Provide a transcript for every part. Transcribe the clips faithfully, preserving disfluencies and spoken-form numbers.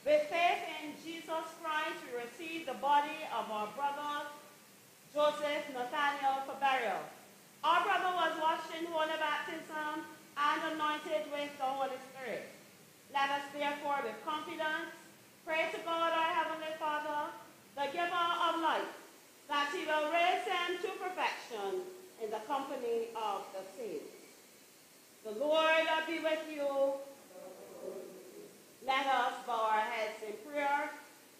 With faith in Jesus Christ, we receive the body of our brother Joseph Nathaniel for burial. Our brother was washed in holy baptism and anointed with the Holy Spirit. Let us therefore with confidence pray to God our Heavenly Father, the giver of life, that he will raise him to perfection in the company of the saints. The Lord be with you. Let us bow our heads in prayer.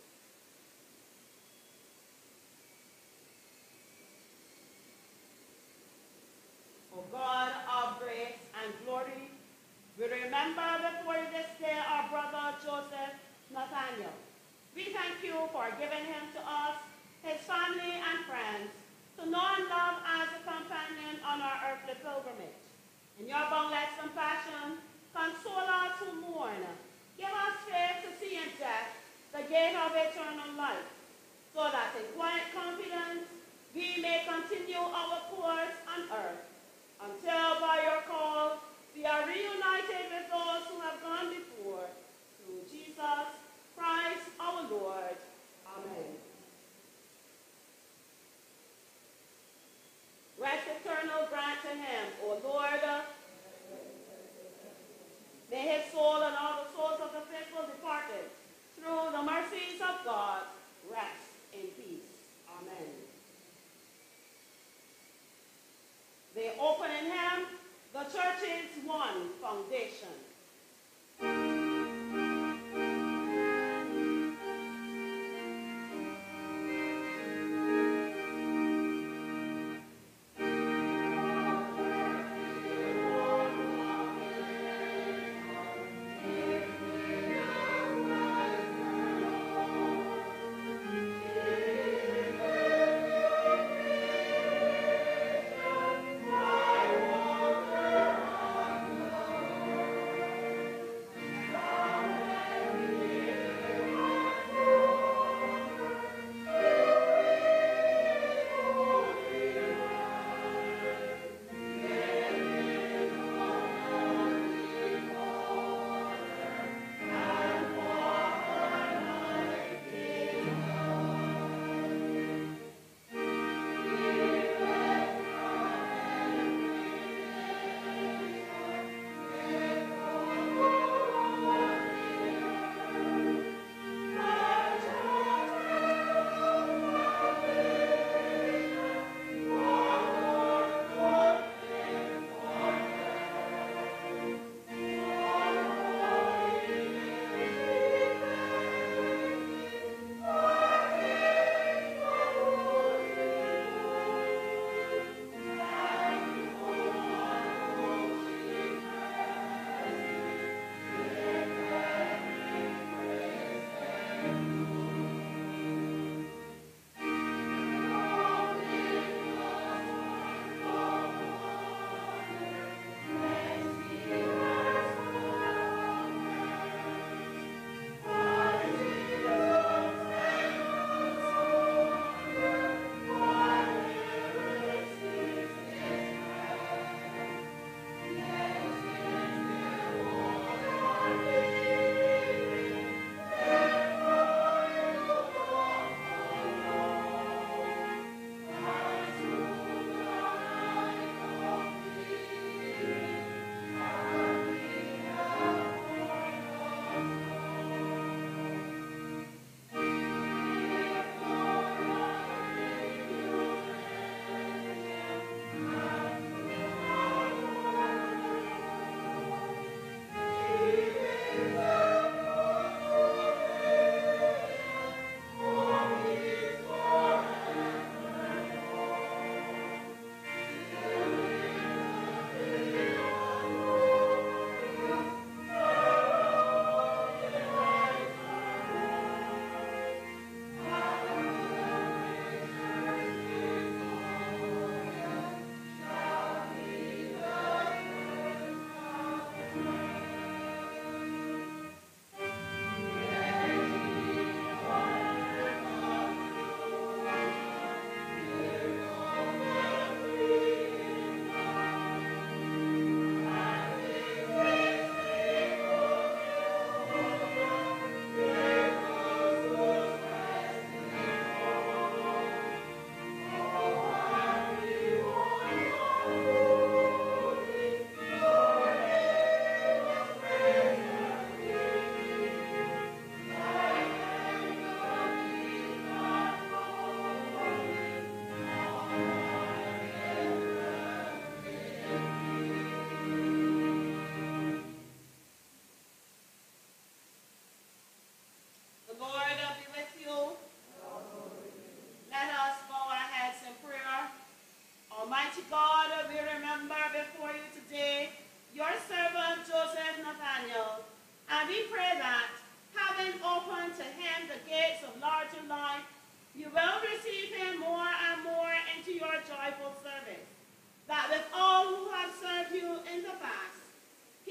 O God of grace and glory, we remember before you this day our brother Joseph Nathaniel. We thank you for giving him to us, his family and friends, to know and love as a companion on our earthly pilgrimage. In your boundless compassion, console us who mourn. Give us faith to see in death the gate of eternal life, so that in quiet confidence we may continue our course on earth, until by your call we are reunited with those who have gone before, through Jesus Christ our Lord. Amen. Rest eternal grant to him, O Lord. May his soul and all the souls of the faithful departed, through the mercies of God, rest in peace. Amen. They open in him the church's one foundation.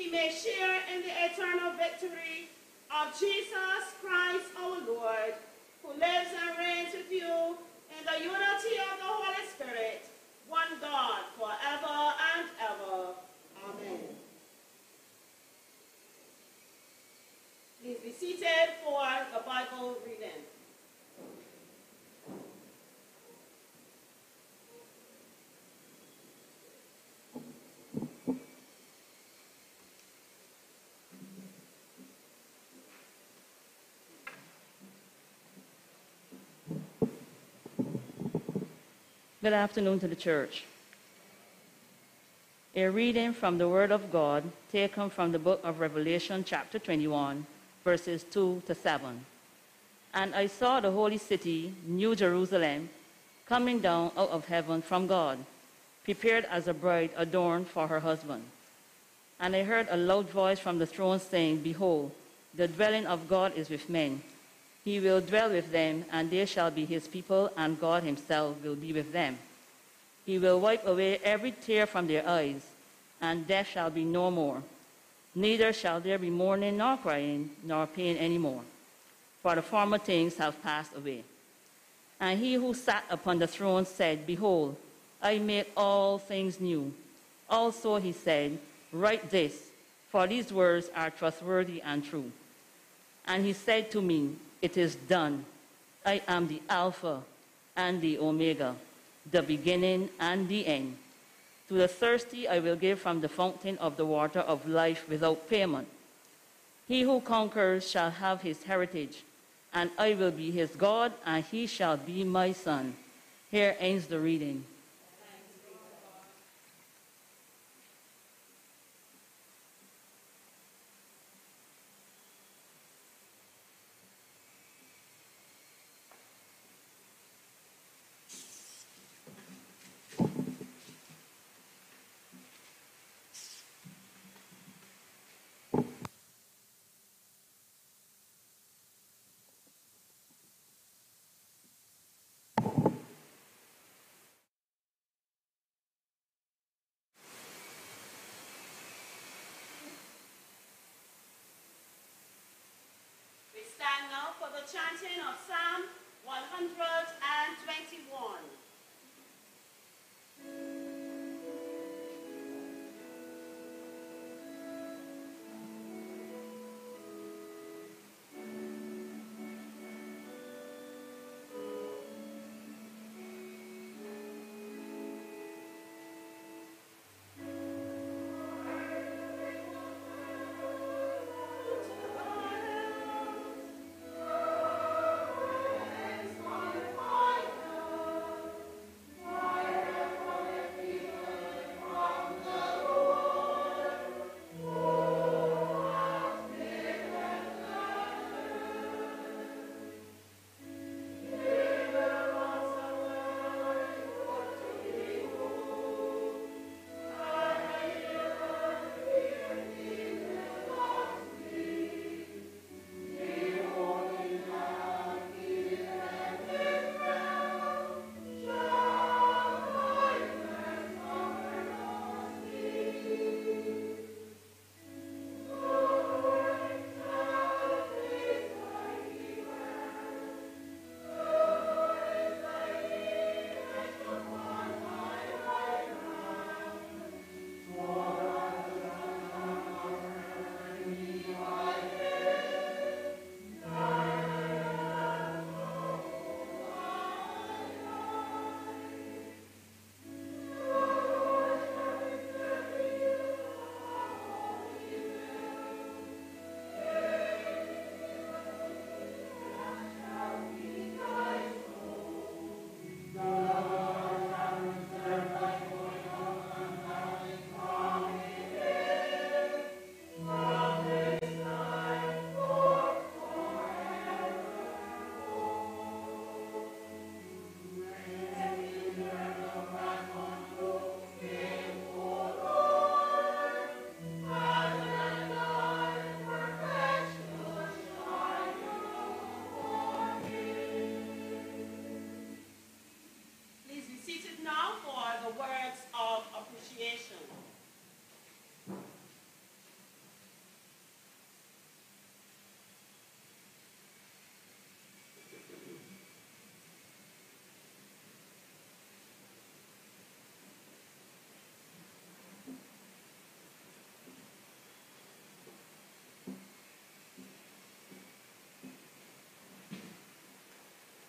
we may share in the eternal victory of Jesus Christ our Lord, who lives and reigns with you in the unity of the Holy Spirit, one God, forever and ever. Amen. Please be seated for the Bible reading. Good afternoon to the church. A reading from the Word of God taken from the book of Revelation, chapter twenty-one, verses two to seven. And I saw the holy city, New Jerusalem, coming down out of heaven from God, prepared as a bride adorned for her husband. And I heard a loud voice from the throne saying, Behold, the dwelling of God is with men. He will dwell with them, and they shall be his people, and God himself will be with them. He will wipe away every tear from their eyes, and death shall be no more. Neither shall there be mourning, nor crying, nor pain any more, for the former things have passed away. And he who sat upon the throne said, Behold, I make all things new. Also he said, Write this, for these words are trustworthy and true. And he said to me, It is done. I am the Alpha and the Omega, the beginning and the end. To the thirsty I will give from the fountain of the water of life without payment. He who conquers shall have his heritage, and I will be his God, and he shall be my son. Here ends the reading. We stand now for the chanting of Psalm one hundred twenty-one.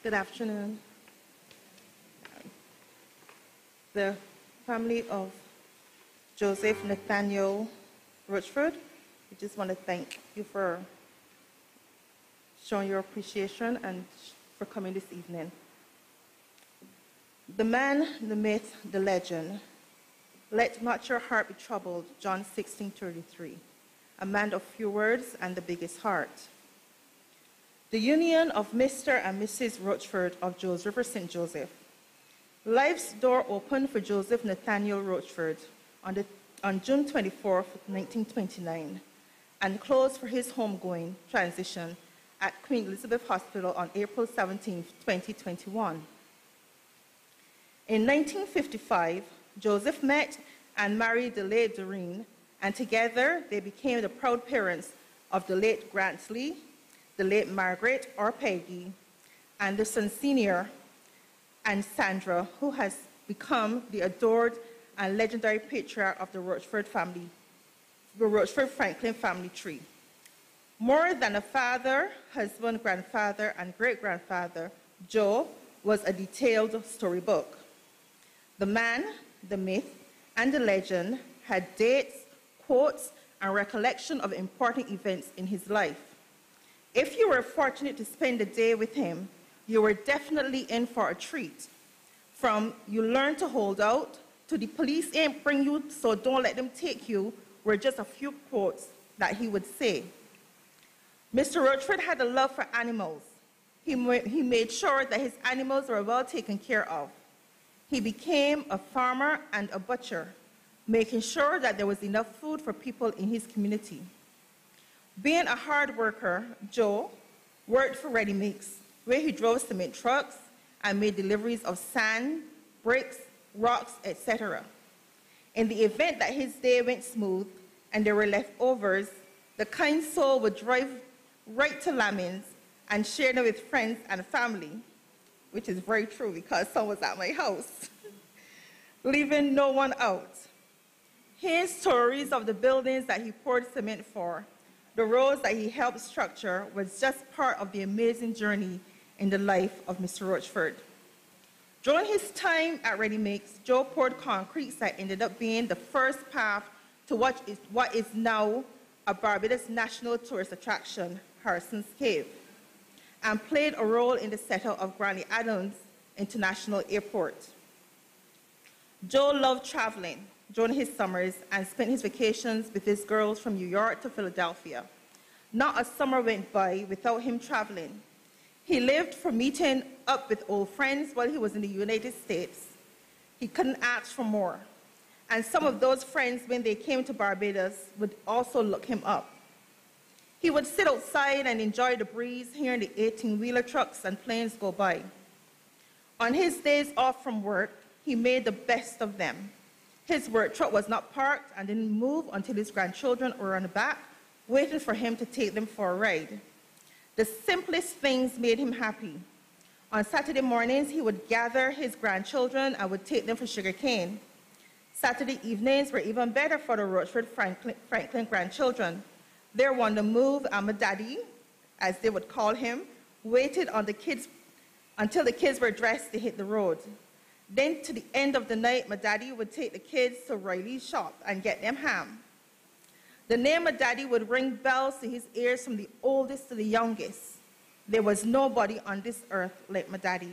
Good afternoon. The family of Joseph Nathaniel Rochford, we just want to thank you for showing your appreciation and for coming this evening. The man, the myth, the legend. Let not your heart be troubled, John sixteen thirty-three. A man of few words and the biggest heart. The union of Mister and Missus Rochford of Jos River Saint Joseph. Life's door opened for Joseph Nathaniel Rochford on, the, on June twenty-fourth, nineteen twenty-nine, and closed for his homegoing transition at Queen Elizabeth Hospital on April seventeenth, twenty twenty-one. In nineteen fifty-five, Joseph met and married the late Doreen, and together they became the proud parents of the late Grantley, the late Margaret or Peggy, and the son Senior and Sandra, who has become the adored and legendary patriarch of the Rochford family, the Rochford Franklin family tree. More than a father, husband, grandfather, and great-grandfather, Joe was a detailed storybook. The man, the myth, and the legend had dates, quotes, and recollection of important events in his life. If you were fortunate to spend a day with him, you were definitely in for a treat. From you learn to hold out, to the police ain't bring you, so don't let them take you, were just a few quotes that he would say. Mister Rochford had a love for animals. He, he made sure that his animals were well taken care of. He became a farmer and a butcher, making sure that there was enough food for people in his community. Being a hard worker, Joe worked for Ready Mix, where he drove cement trucks and made deliveries of sand, bricks, rocks, et cetera. In the event that his day went smooth and there were leftovers, the kind soul would drive right to Lamins and share them with friends and family, which is very true because someone was at my house, leaving no one out. His stories of the buildings that he poured cement for, the roads that he helped structure, was just part of the amazing journey in the life of Mister Rochford. During his time at Ready Mix, Joe poured concrete that ended up being the first path to what is, what is now a Barbados national tourist attraction, Harrison's Cave, and played a role in the setup of Granny Adams International Airport. Joe loved traveling during his summers and spent his vacations with his girls from New York to Philadelphia. Not a summer went by without him traveling. He lived for meeting up with old friends while he was in the United States. He couldn't ask for more. And some of those friends, when they came to Barbados, would also look him up. He would sit outside and enjoy the breeze, hearing the eighteen-wheeler trucks and planes go by. On his days off from work, he made the best of them. His work truck was not parked and didn't move until his grandchildren were on the back, waiting for him to take them for a ride. The simplest things made him happy. On Saturday mornings, he would gather his grandchildren and would take them for sugar cane. Saturday evenings were even better for the Rochford Franklin, Franklin grandchildren. Their wonder move, Amadaddy, as they would call him, waited on the kids until the kids were dressed to hit the road. Then, to the end of the night, my daddy would take the kids to Riley's shop and get them ham. The name of Daddy would ring bells to his ears from the oldest to the youngest. There was nobody on this earth like my daddy.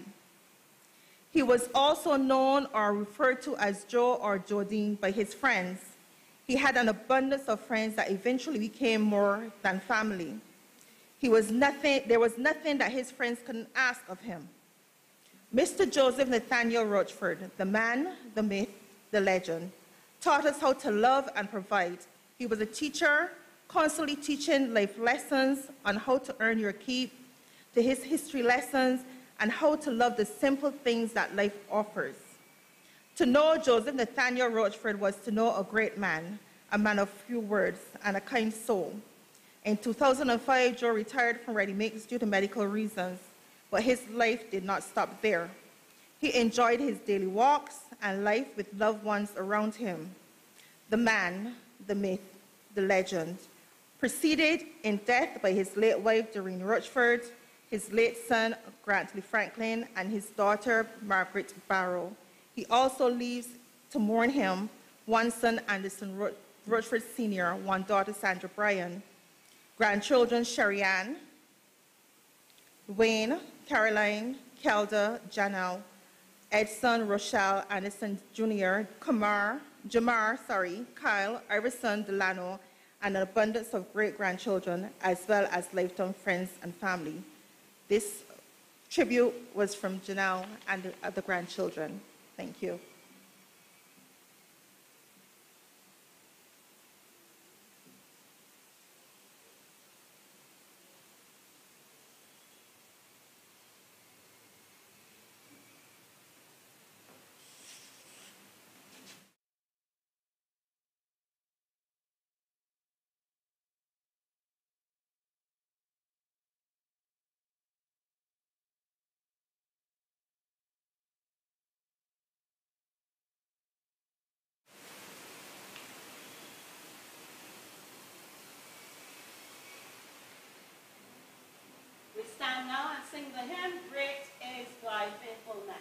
He was also known or referred to as Joe or Jodine by his friends. He had an abundance of friends that eventually became more than family. He was nothing, there was nothing that his friends couldn't ask of him. Mister Joseph Nathaniel Rochford, the man, the myth, the legend, taught us how to love and provide. He was a teacher, constantly teaching life lessons on how to earn your keep, to his history lessons, and how to love the simple things that life offers. To know Joseph Nathaniel Rochford was to know a great man, a man of few words, and a kind soul. In two thousand five, Joe retired from Ready Mix due to medical reasons, but his life did not stop there. He enjoyed his daily walks and life with loved ones around him. The man, the myth, the legend, preceded in death by his late wife, Doreen Rochford, his late son, Grantley Franklin, and his daughter, Margaret Barrow. He also leaves to mourn him one son, Anderson Ro- Rochford Senior, one daughter, Sandra Bryan, grandchildren, Sherry Ann, Wayne, Caroline, Kelda, Janelle, Edson, Rochelle, Anderson Junior, Kamar, Jamar, sorry, Kyle, Iverson, Delano, and an abundance of great-grandchildren, as well as lifetime friends and family. This tribute was from Janelle and the other grandchildren. Thank you. We stand now and sing the hymn, Great is Thy Faithfulness.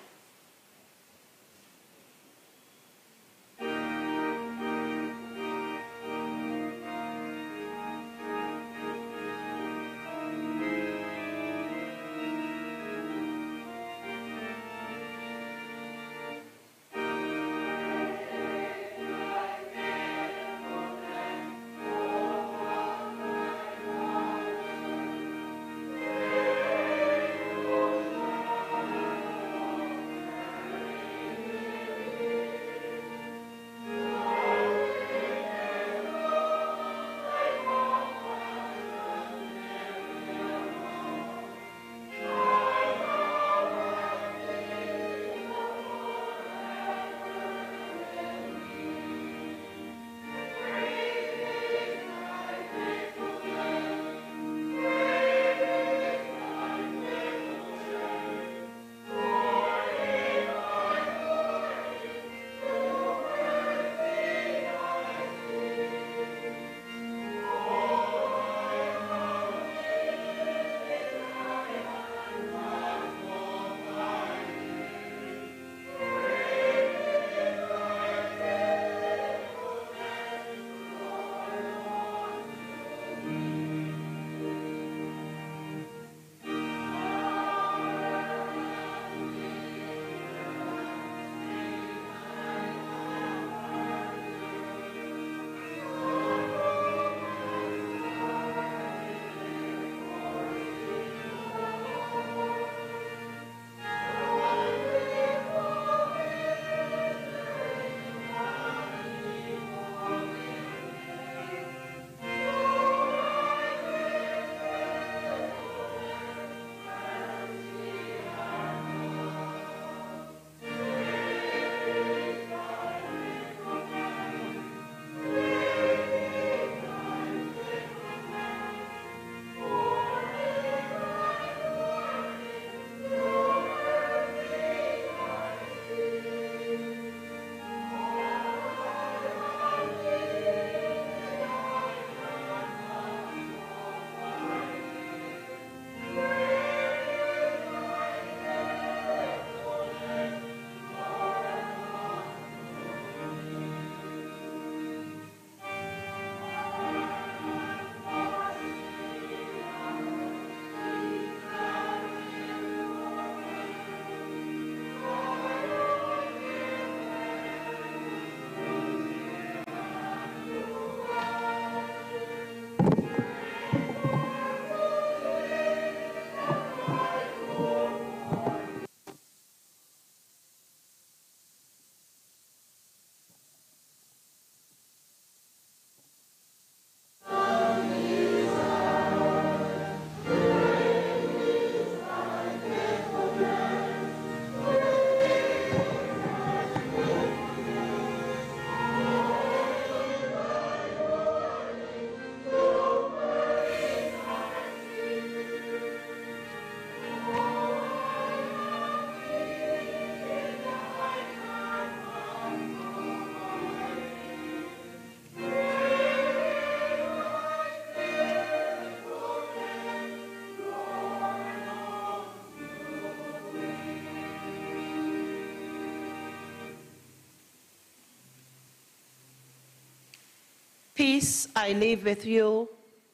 Peace I leave with you.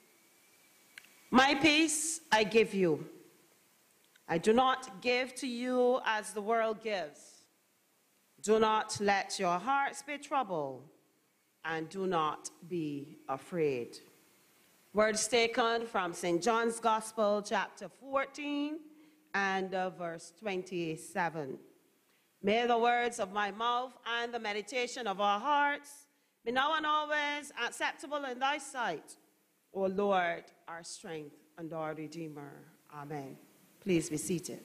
My peace I give you. I do not give to you as the world gives. Do not let your hearts be troubled, and do not be afraid. Words taken from Saint John's Gospel, chapter fourteen, and uh, verse twenty-seven. May the words of my mouth and the meditation of our hearts be now and always acceptable in thy sight, O Lord, our strength and our Redeemer. Amen. Please be seated.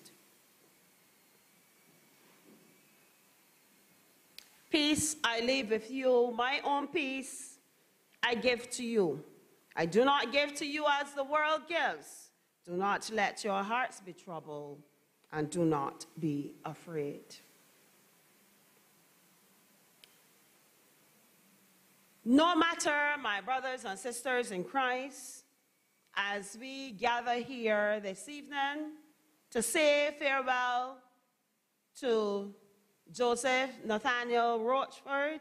Peace I leave with you, my own peace I give to you. I do not give to you as the world gives. Do not let your hearts be troubled, and do not be afraid. No matter, my brothers and sisters in Christ, as we gather here this evening to say farewell to Joseph Nathaniel Rochford,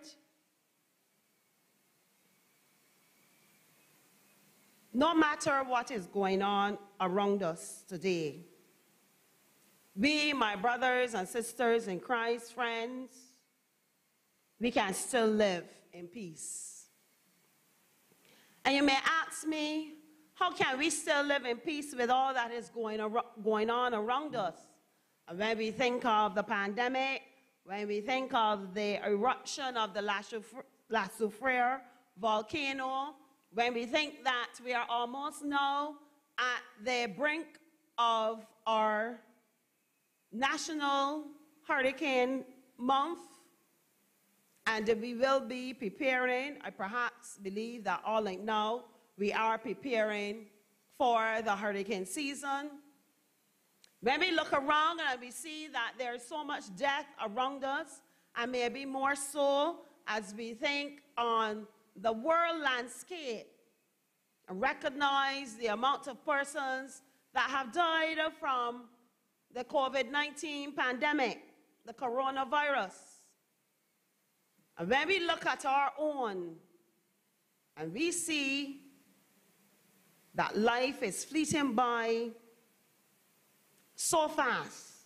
no matter what is going on around us today, we, my brothers and sisters in Christ, friends, we can still live in peace. And you may ask me, how can we still live in peace with all that is going, going on around us? And when we think of the pandemic, when we think of the eruption of the La Soufrière volcano, when we think that we are almost now at the brink of our national hurricane month, and we will be preparing, I perhaps believe that all right now, we are preparing for the hurricane season. When we look around and we see that there is so much death around us, and maybe more so as we think on the world landscape, and recognize the amount of persons that have died from the COVID nineteen pandemic, the coronavirus. And when we look at our own, and we see that life is fleeting by so fast,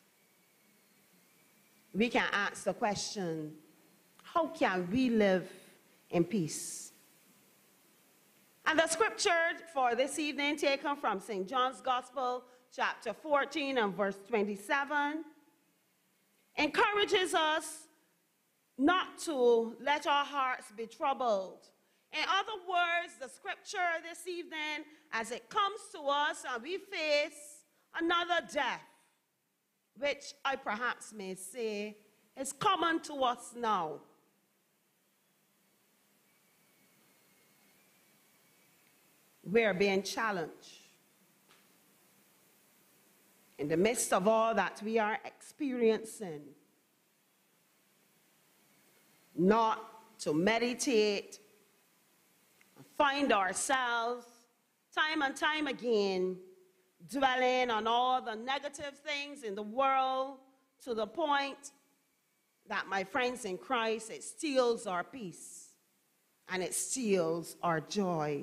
we can ask the question, how can we live in peace? And the scripture for this evening, taken from Saint John's Gospel, chapter fourteen and verse twenty-seven, encourages us not to let our hearts be troubled. In other words, the scripture this evening, as it comes to us and we face another death, which I perhaps may say is common to us now. We're being challenged in the midst of all that we are experiencing, not to meditate, find ourselves time and time again dwelling on all the negative things in the world to the point that, my friends in Christ, it steals our peace and it steals our joy.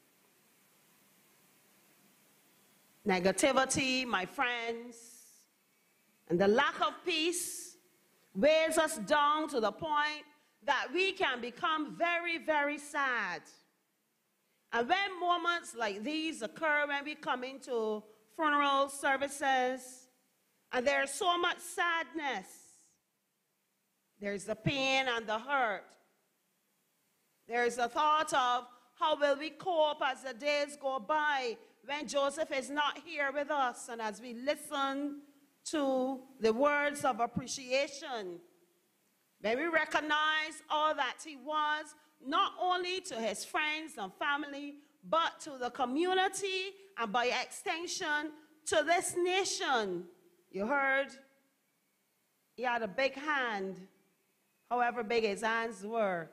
Negativity, my friends, and the lack of peace weighs us down to the point that we can become very, very sad. And when moments like these occur, when we come into funeral services, and there's so much sadness, there's the pain and the hurt. There's the thought of how will we cope as the days go by when Joseph is not here with us, and as we listen to the words of appreciation, when we recognize all that he was, not only to his friends and family, but to the community, and by extension, to this nation. You heard he had a big hand, however big his hands were,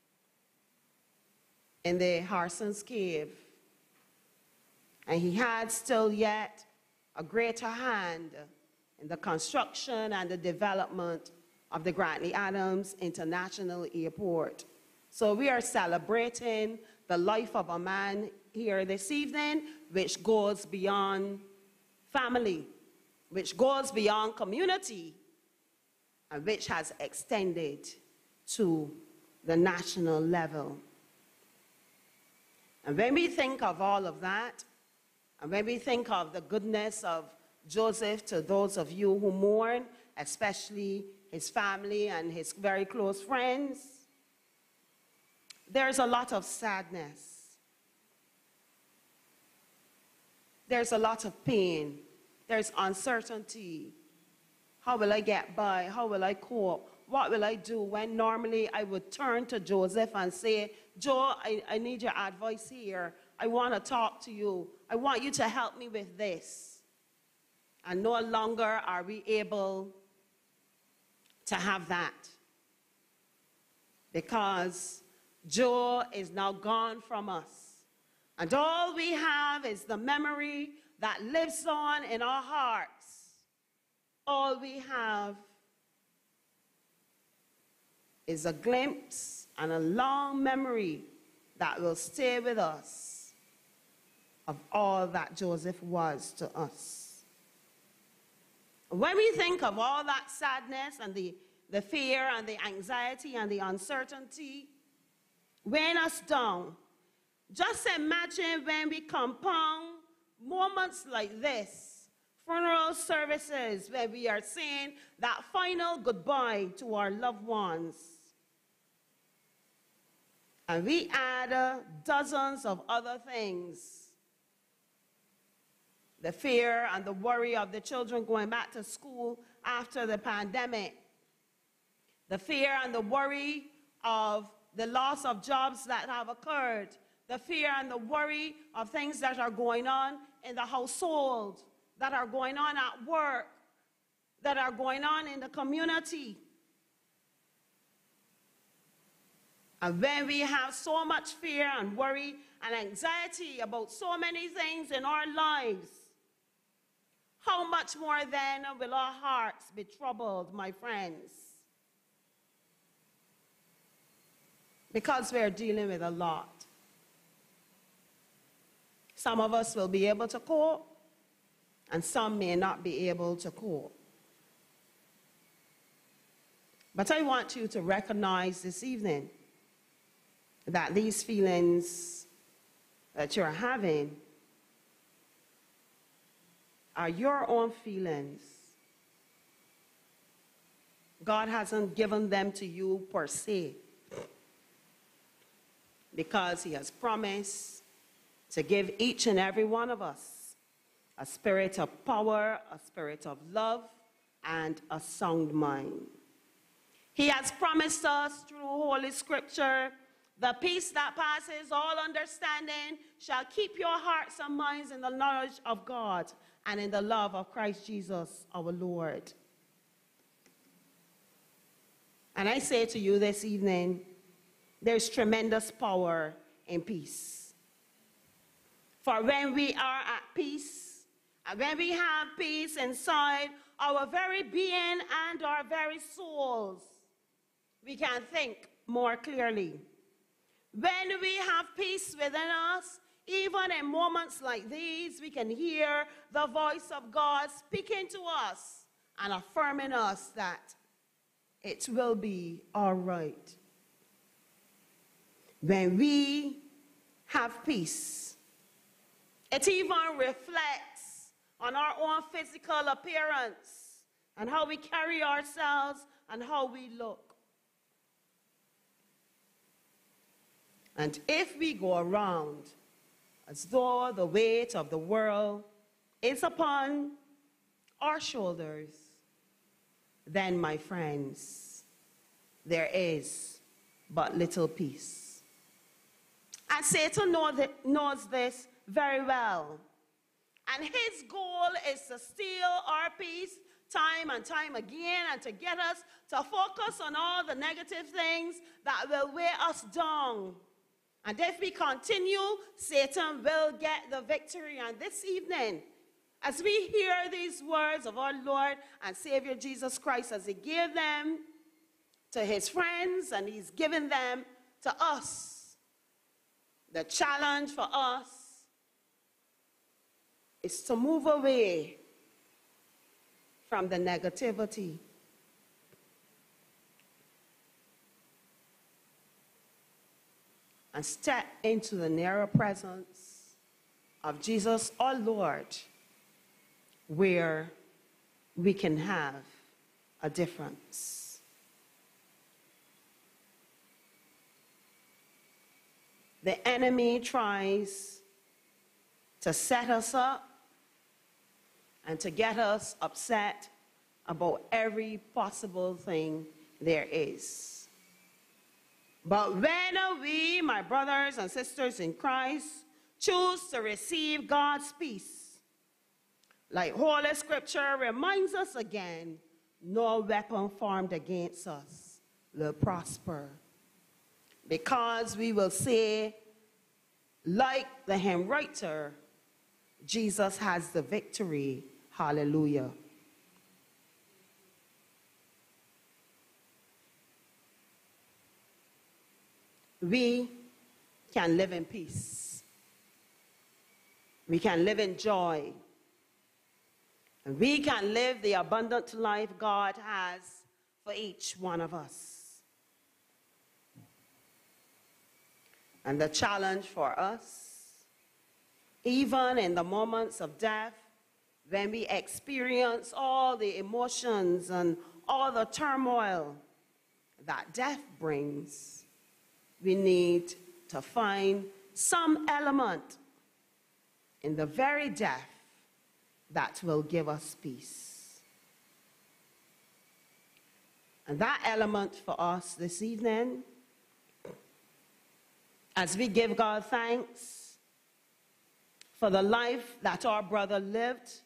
in the Harson's cave. And he had still yet a greater hand in the construction and the development of the Grantley Adams International Airport. So we are celebrating the life of a man here this evening, which goes beyond family, which goes beyond community, and which has extended to the national level. And when we think of all of that, and when we think of the goodness of Joseph to those of you who mourn, especially his family and his very close friends, there's a lot of sadness. There's a lot of pain. There's uncertainty. How will I get by? How will I cope? What will I do when normally I would turn to Joseph and say, Joe, I, I need your advice here. I want to talk to you. I want you to help me with this. And no longer are we able to have that, because Joe is now gone from us. And all we have is the memory that lives on in our hearts. All we have is a glimpse and a long memory that will stay with us of all that Joseph was to us. When we think of all that sadness and the, the fear and the anxiety and the uncertainty weighing us down, just imagine when we compound moments like this, funeral services where we are saying that final goodbye to our loved ones. And we add uh, dozens of other things. The fear and the worry of the children going back to school after the pandemic. The fear and the worry of the loss of jobs that have occurred. The fear and the worry of things that are going on in the household, that are going on at work, that are going on in the community. And when we have so much fear and worry and anxiety about so many things in our lives, how much more then will our hearts be troubled, my friends? Because we're dealing with a lot. Some of us will be able to cope, and some may not be able to cope. But I want you to recognize this evening that these feelings that you're having are your own feelings. God hasn't given them to you per se, because he has promised to give each and every one of us a spirit of power, a spirit of love, and a sound mind. He has promised us through Holy Scripture, the peace that passes all understanding shall keep your hearts and minds in the knowledge of God and in the love of Christ Jesus our Lord. And I say to you this evening, there's tremendous power in peace. For when we are at peace, and when we have peace inside our very being and our very souls, we can think more clearly. When we have peace within us, even in moments like these, we can hear the voice of God speaking to us and affirming us that it will be all right. When we have peace, it even reflects on our own physical appearance and how we carry ourselves and how we look. And if we go around as though the weight of the world is upon our shoulders, then, my friends, there is but little peace. And Satan knows this very well. And his goal is to steal our peace time and time again, and to get us to focus on all the negative things that will weigh us down. And if we continue, Satan will get the victory. And this evening, as we hear these words of our Lord and Savior Jesus Christ, as he gave them to his friends and he's given them to us, The challenge for us is to move away from the negativity. And step into the narrow presence of Jesus our Lord, where we can have a difference. The enemy tries to set us up and to get us upset about every possible thing there is. But when we, my brothers and sisters in Christ, choose to receive God's peace, like Holy Scripture reminds us again, no weapon formed against us will prosper. Because we will say, like the hymn writer, Jesus has the victory. Hallelujah. We can live in peace. We can live in joy. And we can live the abundant life God has for each one of us. And the challenge for us, even in the moments of death, when we experience all the emotions and all the turmoil that death brings, we need to find some element in the very death that will give us peace. And that element for us this evening, as we give God thanks for the life that our brother lived,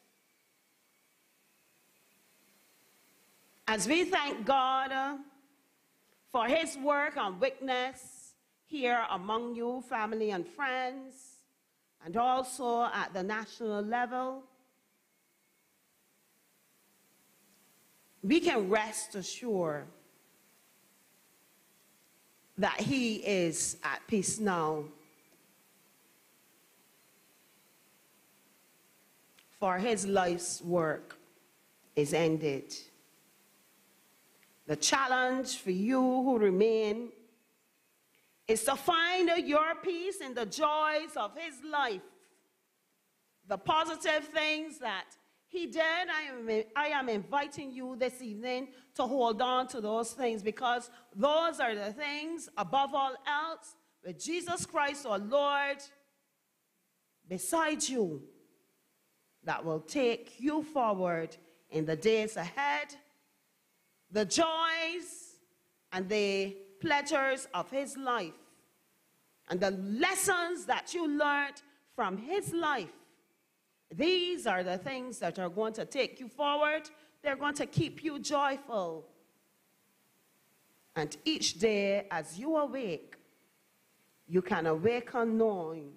as we thank God for his work and witness here among you, family and friends, and also at the national level, we can rest assured that he is at peace now. For his life's work is ended. The challenge for you who remain is to find your peace in the joys of his life, the positive things that he did. I am, I am inviting you this evening to hold on to those things, because those are the things, above all else, with Jesus Christ our Lord beside you, that will take you forward in the days ahead, the joys and the pleasures of his life, and the lessons that you learned from his life. These are the things that are going to take you forward. They're going to keep you joyful. And each day as you awake, you can awaken knowing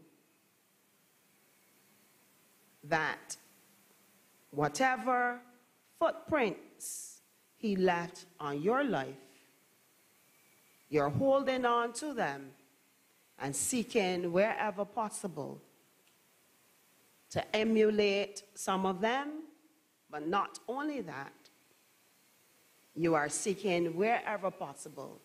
that whatever footprints he left on your life, you're holding on to them and seeking wherever possible to emulate some of them. But not only that, you are seeking wherever possible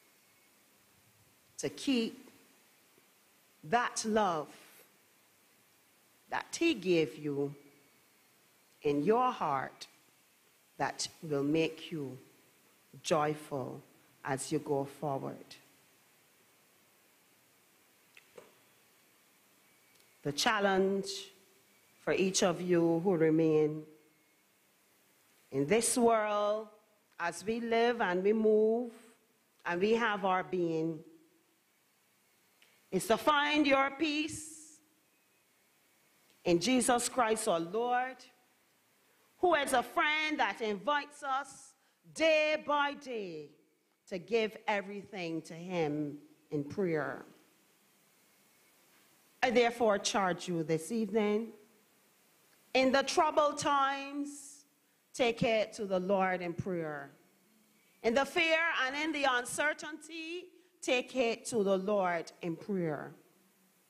to keep that love that he gave you in your heart, that will make you joyful as you go forward. The challenge for each of you who remain in this world, as we live and we move and we have our being, is to find your peace in Jesus Christ our Lord, who is a friend that invites us day by day to give everything to him in prayer. I therefore charge you this evening, in the troubled times, take it to the Lord in prayer. In the fear and in the uncertainty, take it to the Lord in prayer.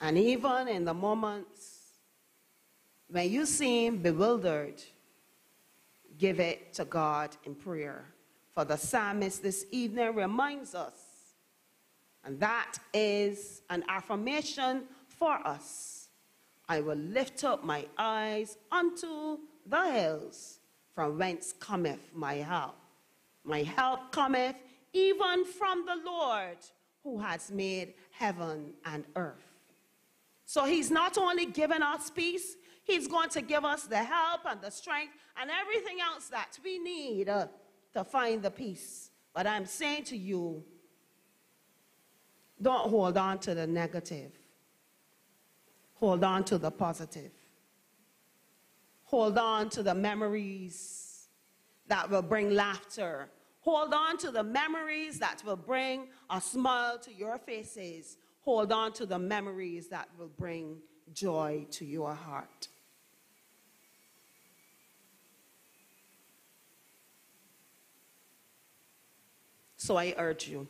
And even in the moments when you seem bewildered, give it to God in prayer. For the psalmist this evening reminds us, and that is an affirmation for us. I will lift up my eyes unto the hills, from whence cometh my help. My help cometh even from the Lord, who has made heaven and earth. So he's not only giving us peace, he's going to give us the help and the strength and everything else that we need uh, to find the peace. But I'm saying to you, don't hold on to the negative. Hold on to the positive. Hold on to the memories that will bring laughter. Hold on to the memories that will bring a smile to your faces. Hold on to the memories that will bring joy to your heart. So I urge you,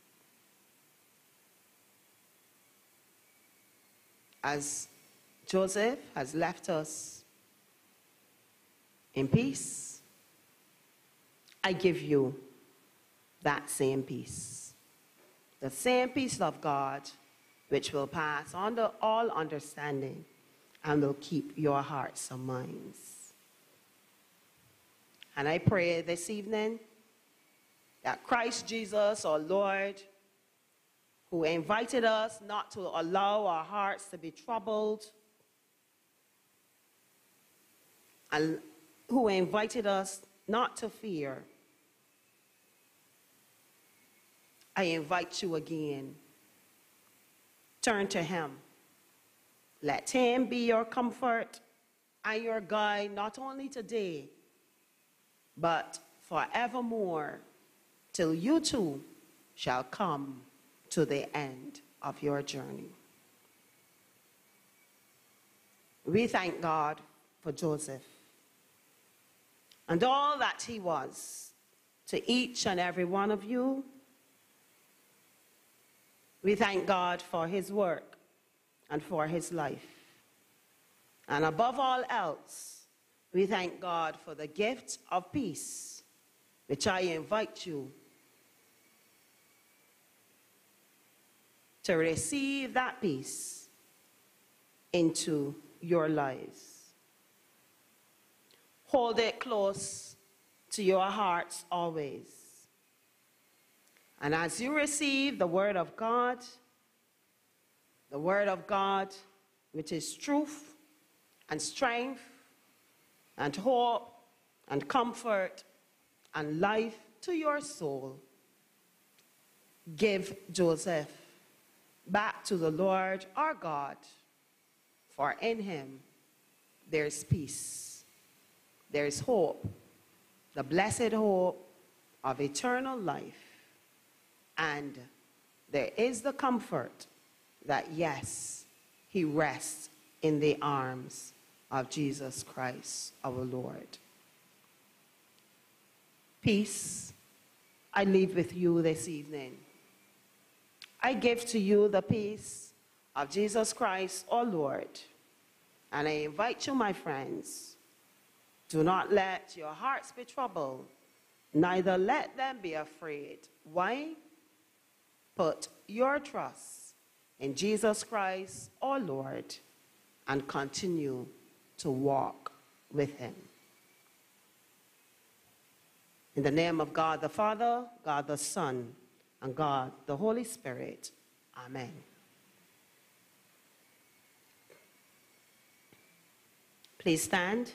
as Joseph has left us in peace, I give you that same peace. The same peace of God, which will pass under all understanding and will keep your hearts and minds. And I pray this evening that Christ Jesus, our Lord, who invited us not to allow our hearts to be troubled, and who invited us not to fear, I invite you again. Turn to him. Let him be your comfort and your guide, not only today, but forevermore, till you too shall come to the end of your journey. We thank God for Joseph and all that he was to each and every one of you. We thank God for his work and for his life. And above all else, we thank God for the gift of peace, which I invite you to receive that peace into your lives. Hold it close to your hearts always. And as you receive the word of God, the word of God, which is truth and strength and hope and comfort and life to your soul, give Joseph back to the Lord our God, for in him there is peace, there is hope, the blessed hope of eternal life, and there is the comfort that, yes, he rests in the arms of Jesus Christ our Lord. Peace I leave with you this evening. I give to you the peace of Jesus Christ, our Lord. And I invite you, my friends, do not let your hearts be troubled, neither let them be afraid. Why? Put your trust in Jesus Christ, our Lord, and continue to walk with him. In the name of God the Father, God the Son, and God the Holy Spirit. Amen. Please stand.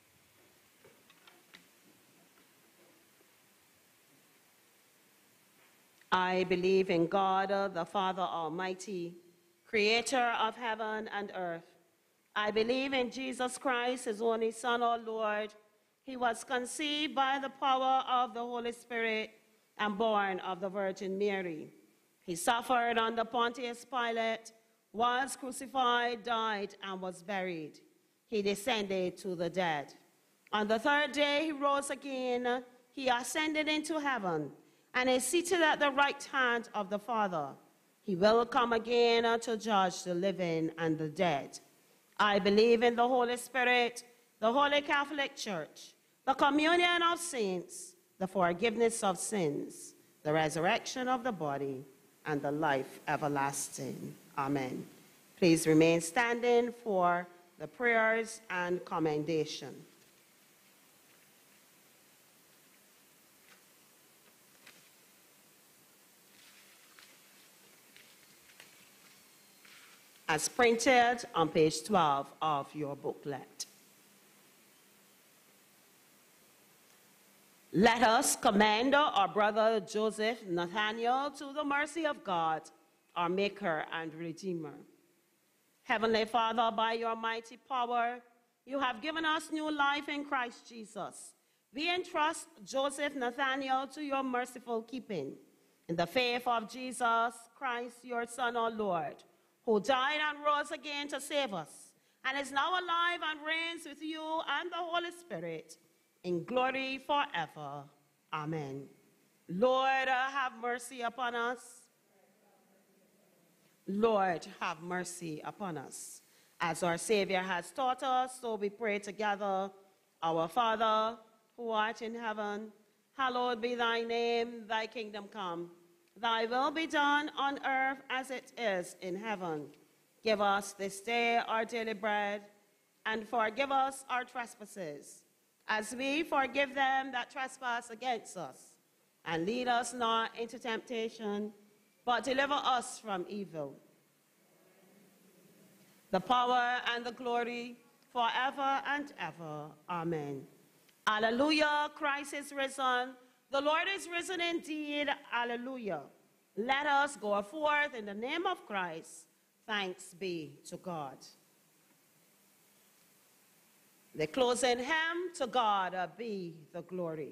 I believe in God, the Father Almighty, creator of heaven and earth. I believe in Jesus Christ, his only Son, our Lord. He was conceived by the power of the Holy Spirit and born of the Virgin Mary. He suffered under Pontius Pilate, was crucified, died, and was buried. He descended to the dead. On the third day, he rose again. He ascended into heaven and is seated at the right hand of the Father. He will come again uh, to judge the living and the dead. I believe in the Holy Spirit, the Holy Catholic Church, the communion of saints, the forgiveness of sins, the resurrection of the body, and the life everlasting. Amen. Please remain standing for the prayers and commendation. As printed on page twelve of your booklet. Let us commend our brother Joseph Nathaniel to the mercy of God, our Maker and Redeemer. Heavenly Father, by your mighty power, you have given us new life in Christ Jesus. We entrust Joseph Nathaniel to your merciful keeping in the faith of Jesus Christ, your Son, our Lord, who died and rose again to save us, and is now alive and reigns with you and the Holy Spirit in glory forever. Amen. Lord, uh, have mercy upon us. Lord, have mercy upon us. As our Savior has taught us, so we pray together. Our Father, who art in heaven, hallowed be thy name, thy kingdom come. Thy will be done on earth as it is in heaven. Give us this day our daily bread, and forgive us our trespasses, as we forgive them that trespass against us. And lead us not into temptation, but deliver us from evil. The power and the glory forever and ever. Amen. Alleluia, Christ is risen. The Lord is risen indeed. Alleluia. Let us go forth in the name of Christ. Thanks be to God. The closing hymn, to God be the glory.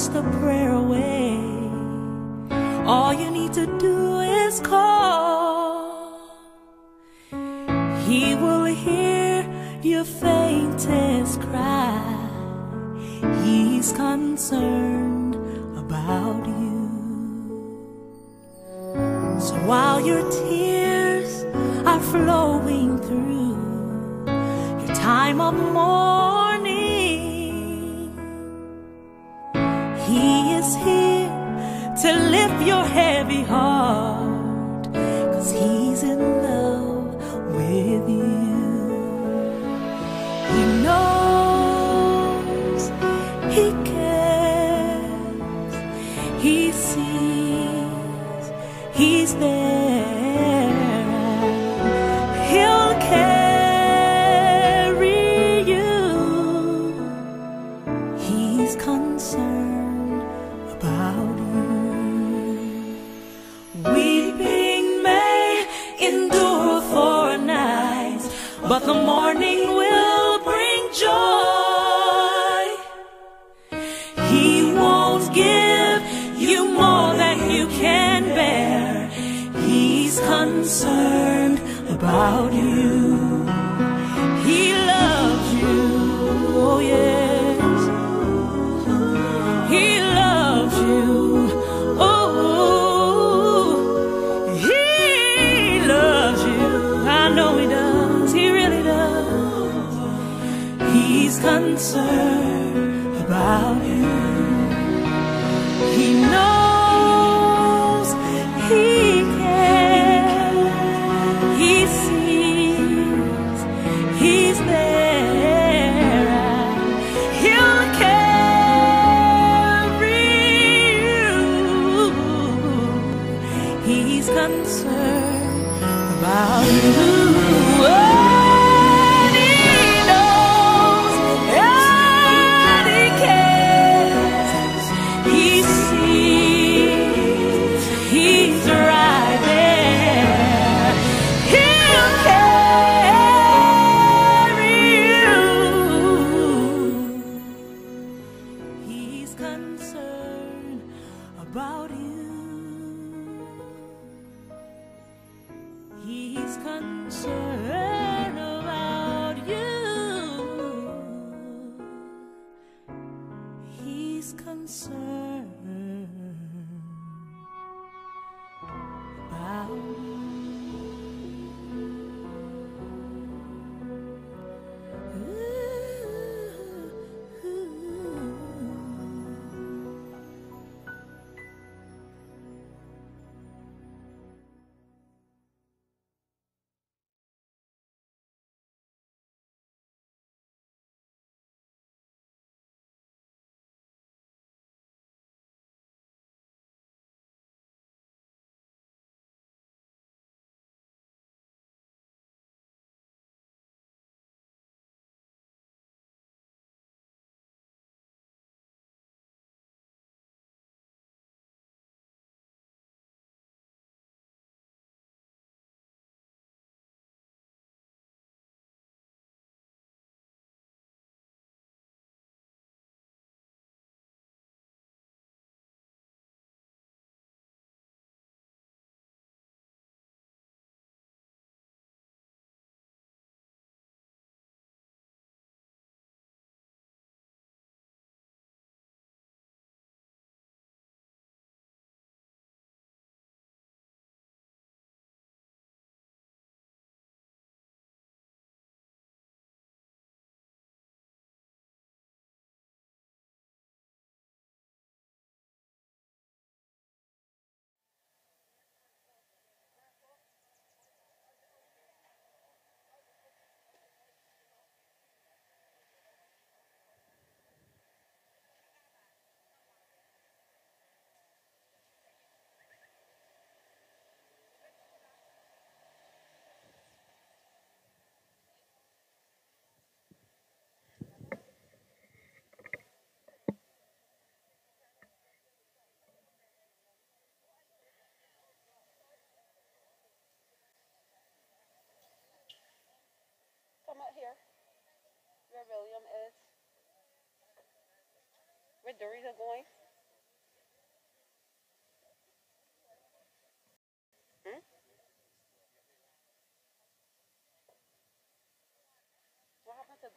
just a prayer away. All you need to do is call. He will hear your faintest cry. He's concerned about you. So while your tears are flowing through your time of mourning, He is here to lift your heavy heart, 'cause He's in love with you. He knows, He cares, He sees, He's there. He'll carry you. He's concerned about you. Weeping may endure for a night, but the morning will bring joy. He won't give you more than you can bear. He's concerned about you. He loves you, oh yes. He loves you, oh. He loves you, I know He does, He really does. He's concerned about you. He knows, He cares, He sees, He's there. He'll carry you. He's concerned about you. And He knows, and He cares, He sees, He's right there. He'll carry you. He's concerned about you. He's concerned about you. He's concerned about you. Come out here, where William is. Where Dorita going?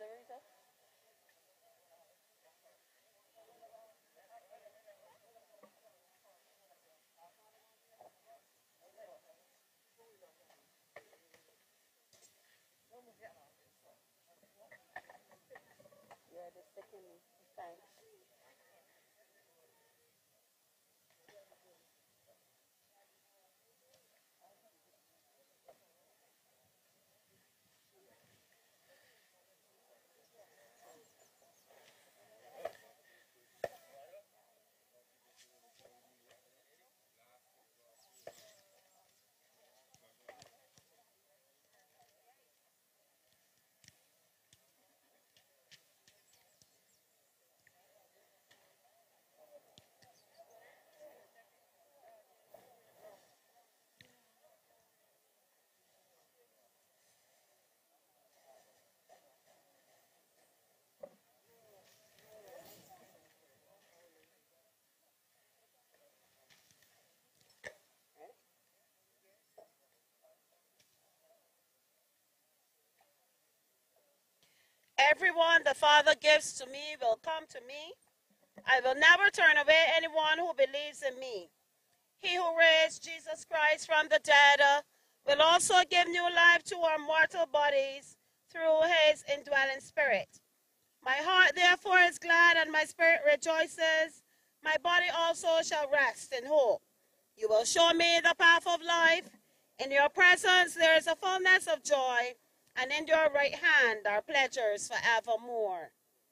Everyone the Father gives to me will come to me. I will never turn away anyone who believes in me. He who raised Jesus Christ from the dead uh, will also give new life to our mortal bodies through his indwelling spirit. My heart therefore is glad and my spirit rejoices. My body also shall rest in hope. You will show me the path of life. In your presence there is a fullness of joy, and in your right hand are pleasures forevermore.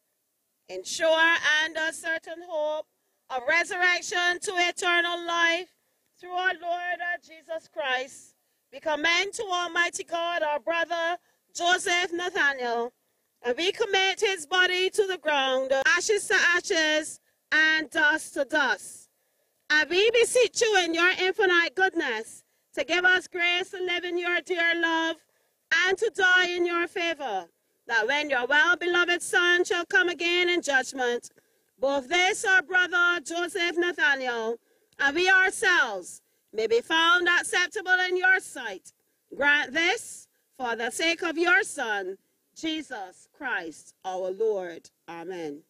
In sure and a certain hope of resurrection to eternal life, through our Lord our Jesus Christ, we commend to Almighty God our brother Joseph Nathaniel, and we commit his body to the ground, ashes to ashes, and dust to dust. And we beseech you in your infinite goodness to give us grace to live in your dear love and to die in your favor, that when your well-beloved Son shall come again in judgment, both this our brother Joseph Nathaniel and we ourselves may be found acceptable in your sight. Grant this for the sake of your Son, Jesus Christ our Lord. Amen.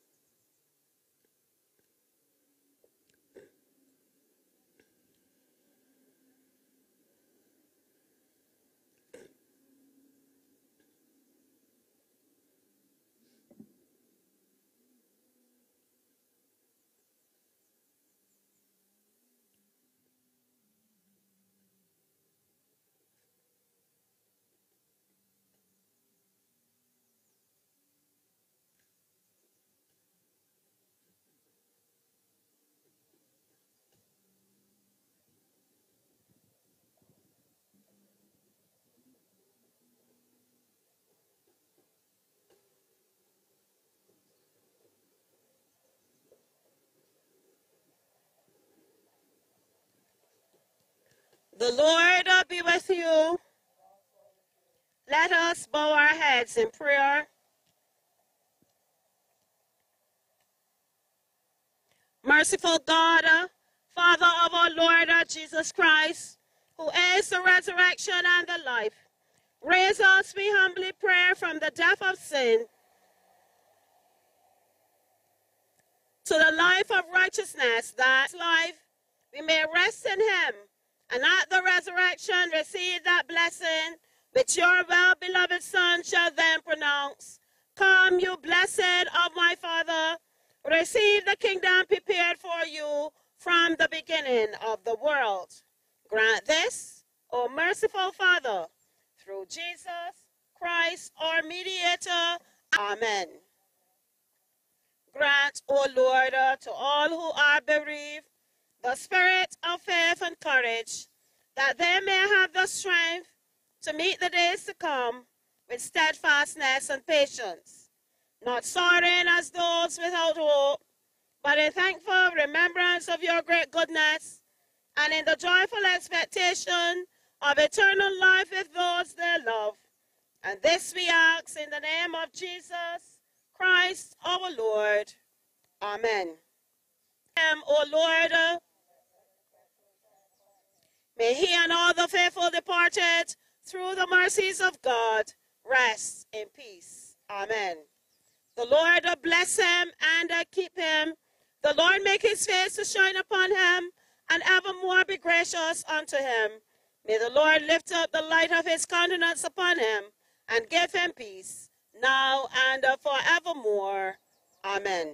The Lord be with you. Let us bow our heads in prayer. Merciful God, Father of our Lord Jesus Christ, who is the resurrection and the life, raise us, we humbly pray, from the death of sin to the life of righteousness, that life we may rest in him, and at the resurrection receive that blessing which your well-beloved Son shall then pronounce. Come, you blessed of my Father, receive the kingdom prepared for you from the beginning of the world. Grant this, O merciful Father, through Jesus Christ, our mediator. Amen. Grant, O Lord, to all who are bereaved, the spirit of faith and courage, that they may have the strength to meet the days to come with steadfastness and patience, not sorrowing as those without hope, but in thankful remembrance of your great goodness, and in the joyful expectation of eternal life with those they love. And this we ask in the name of Jesus Christ our Lord. Amen. O Lord, may he and all the faithful departed, through the mercies of God, rest in peace. Amen. The Lord will bless him and uh, keep him. The Lord make his face to shine upon him and evermore be gracious unto him. May the Lord lift up the light of his countenance upon him and give him peace, now and uh, forevermore. Amen.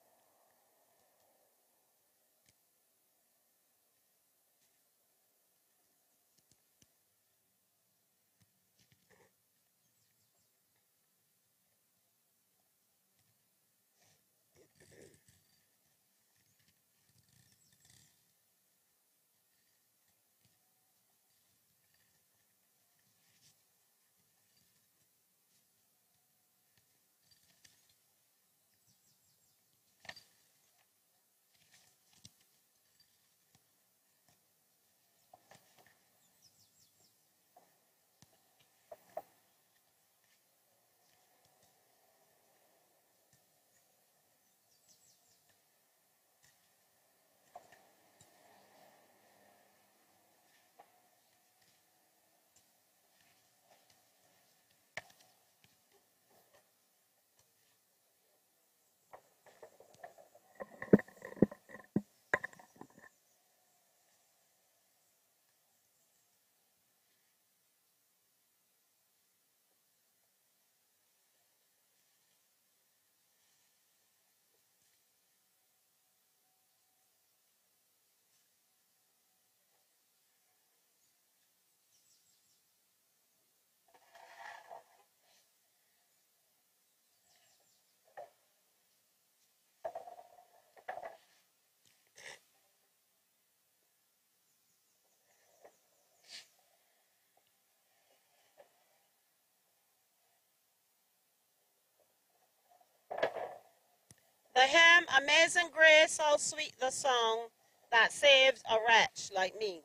The hymn, Amazing Grace, how sweet the song that saves a wretch like me.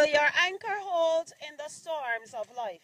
Will your anchor hold in the storms of life?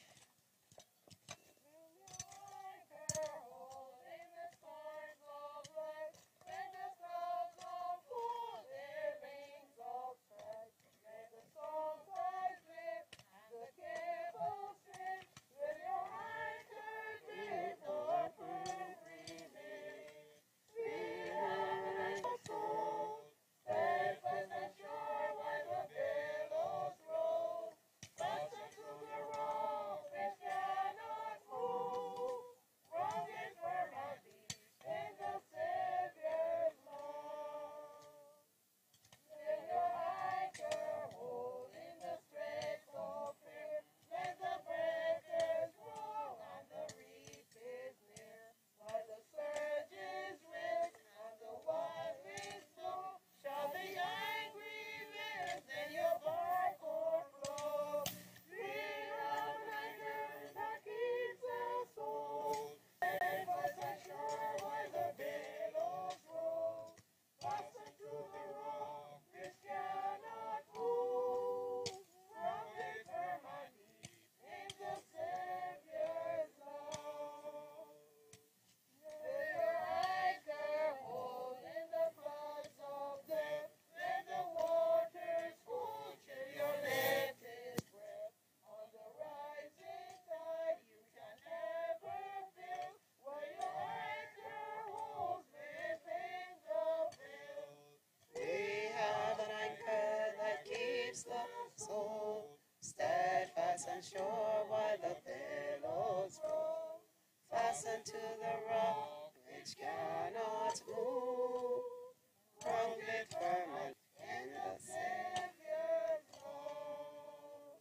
and shore while the billows roll. Fastened to the rock which cannot move. Grounded firm in the Savior's love.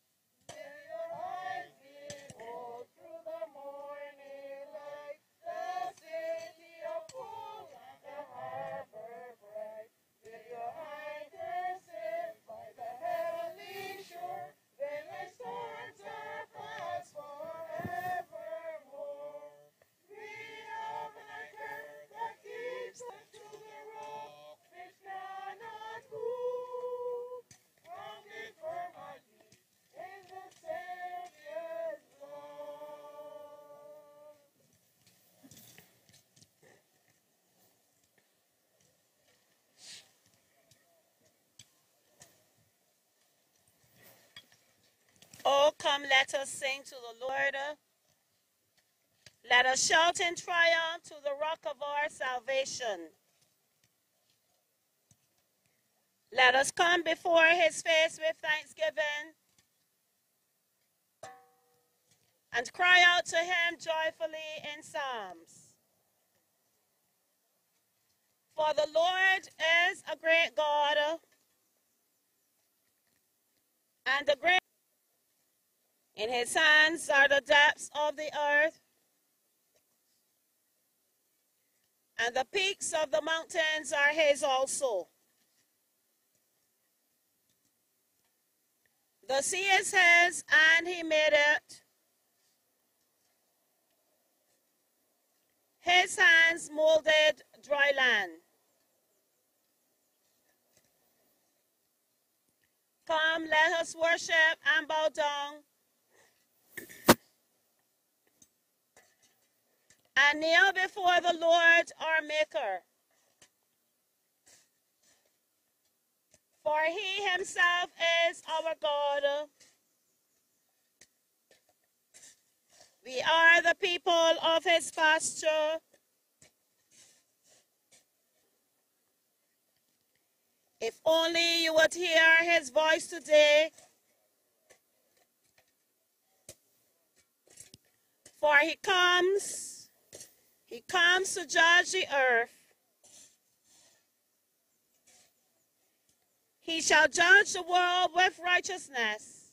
May your eyes behold through the morning light the city of gold and the harbor bright. May your anchor sit by the heavenly shore. Then my storms are past forevermore. We have an anchor that keeps us to the rock which cannot move. Grounded firm on me in the Savior's love. Oh, come, let us sing to the Lord. Let us shout in triumph to the rock of our salvation. Let us come before his face with thanksgiving and cry out to him joyfully in psalms. For the Lord is a great God and a great. In his hands are the depths of the earth, and the peaks of the mountains are his also. The sea is his, and he made it. His hands molded dry land. Come, let us worship and bow down and kneel before the Lord our Maker. For he himself is our God. We are the people of his pasture. If only you would hear his voice today. For he comes, he comes to judge the earth. He shall judge the world with righteousness,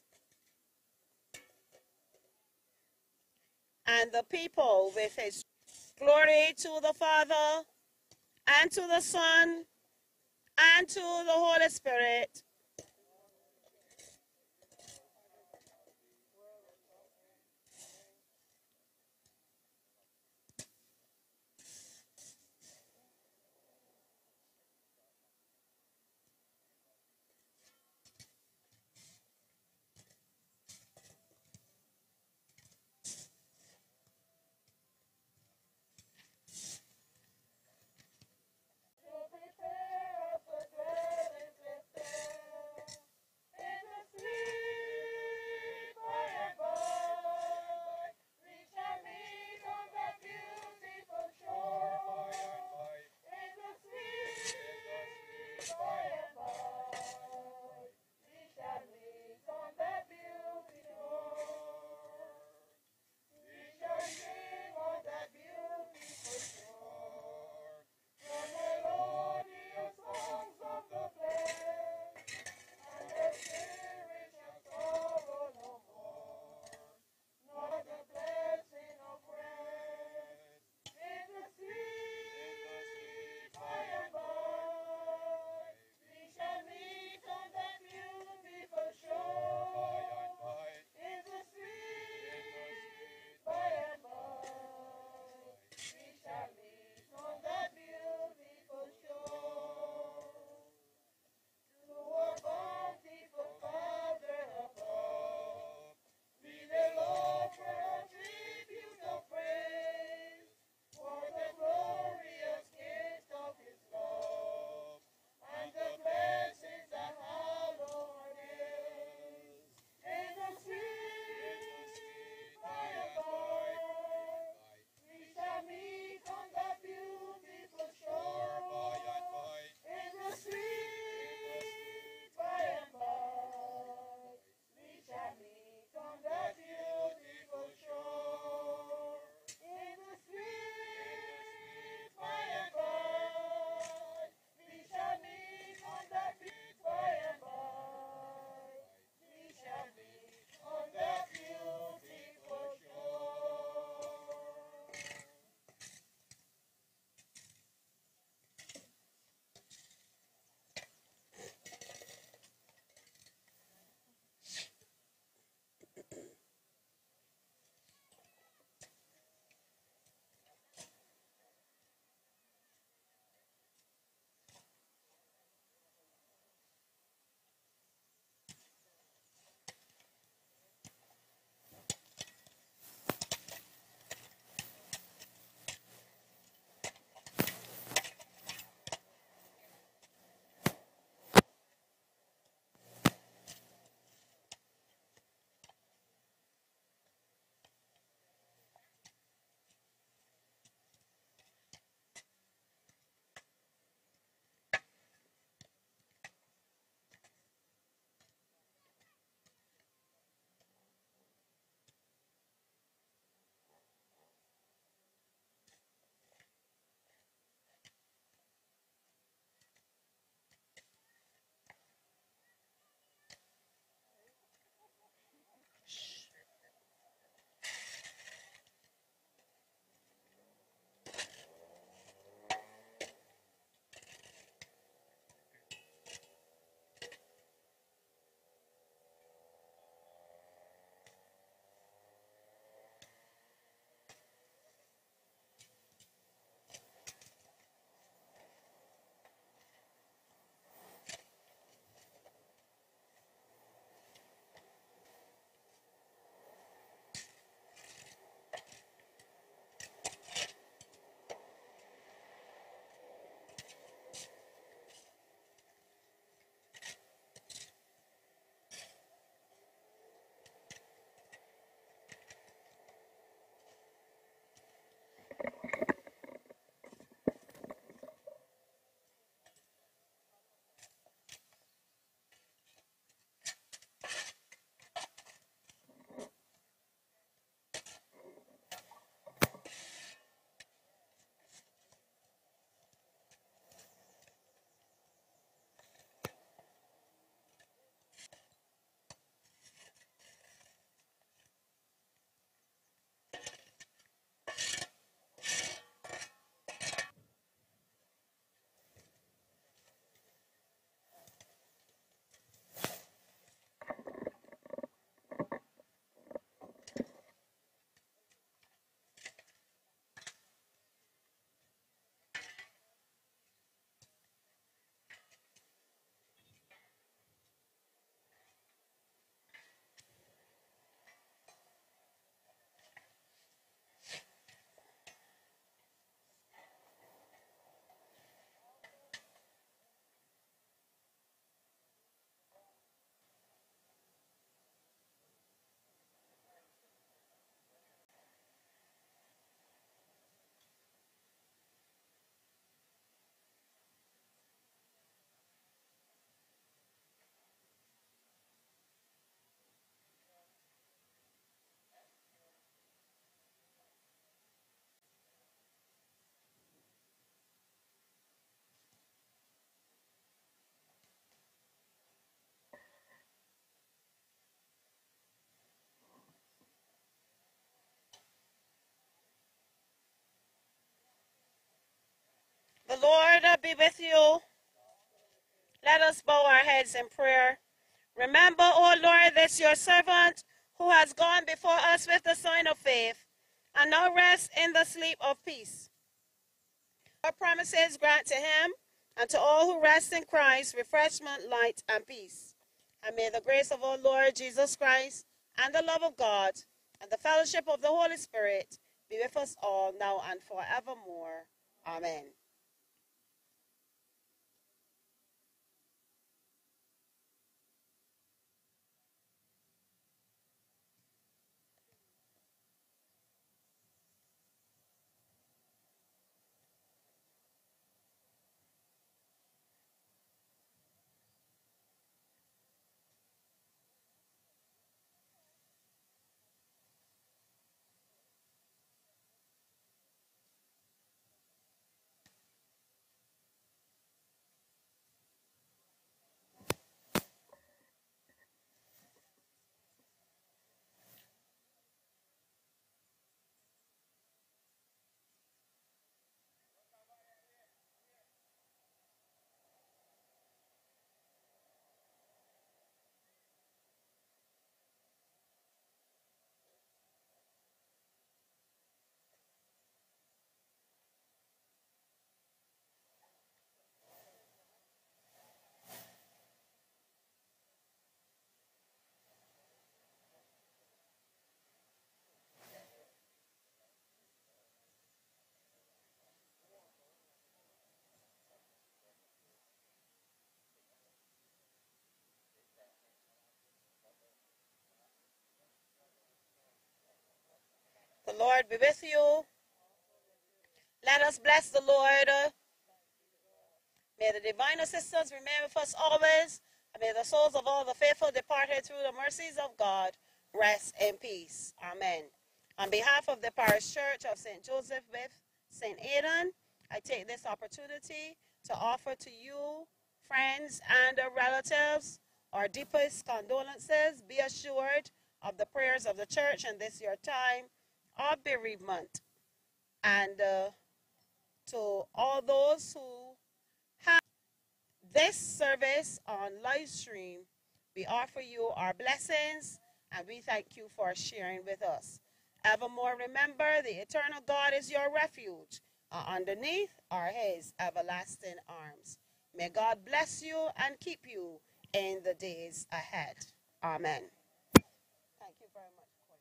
and the people with his glory to the Father, and to the Son, and to the Holy Spirit. Lord be with you. Let us bow our heads in prayer. Remember, O Lord, this your servant who has gone before us with the sign of faith, and now rests in the sleep of peace. Our promises grant to him and to all who rest in Christ refreshment, light, and peace. And may the grace of our Lord Jesus Christ and the love of God and the fellowship of the Holy Spirit be with us all now and forevermore. Amen. The Lord be with you. Let us bless the Lord. May the divine assistance remain with us always, and may the souls of all the faithful departed through the mercies of God rest in peace. Amen. On behalf of the Parish Church of Saint Joseph with Saint Aidan, I take this opportunity to offer to you, friends and relatives, our deepest condolences. Be assured of the prayers of the church in this your time of bereavement. And uh, to all those who have this service on live stream, we offer you our blessings and we thank you for sharing with us. Evermore remember, the eternal God is your refuge. Uh, underneath are his everlasting arms. May God bless you and keep you in the days ahead. Amen. Thank you very much.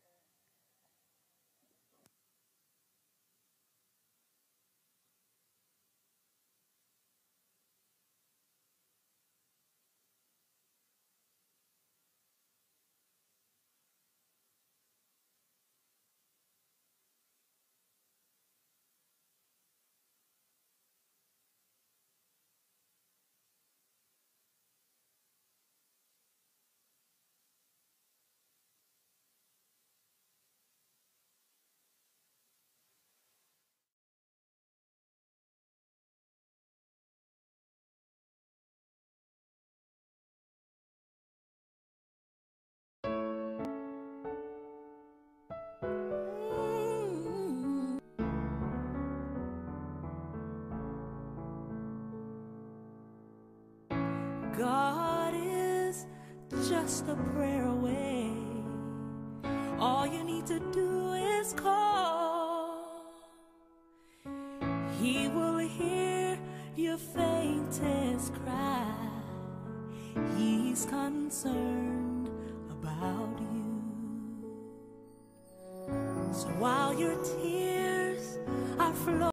God is just a prayer away. All you need to do is call. He will hear your faintest cry. He's concerned about you. So while your tears are flowing,